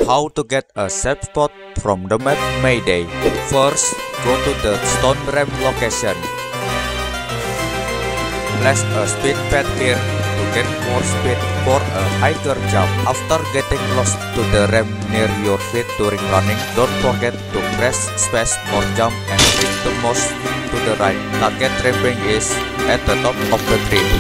How to get a safe spot from the map Mayday. First, go to the stone ramp location. Place a speed pad here to get more speed for a higher jump. After getting close to the ramp near your feet during running, don't forget to press space or jump and click the mouse to the right. Target ramping is at the top of the tree.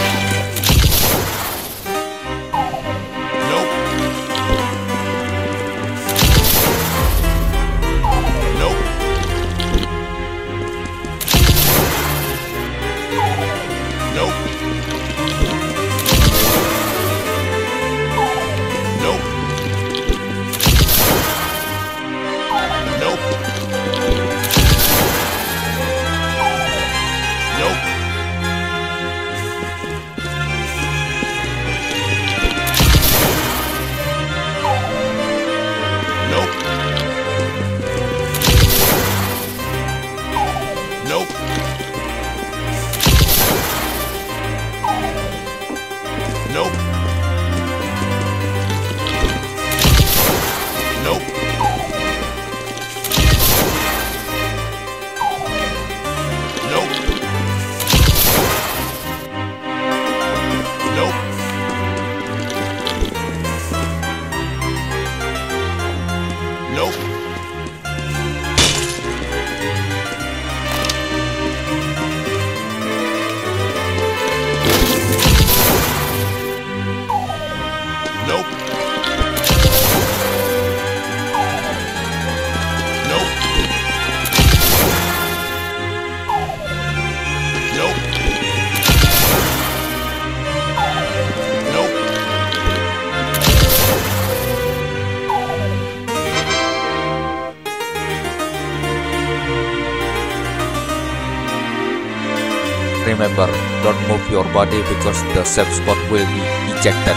Remember, don't move your body because the safe spot will be ejected.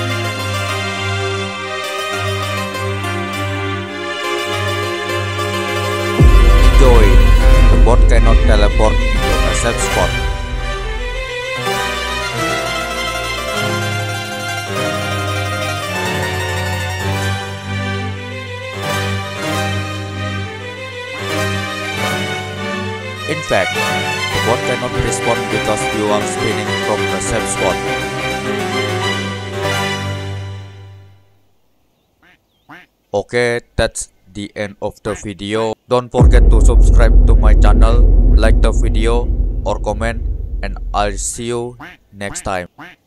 Enjoy! The bot cannot teleport into a safe spot. In fact, the bot cannot respawn because you are spinning from the safe spot. Okay, that's the end of the video. Don't forget to subscribe to my channel, like the video or comment, and I'll see you next time.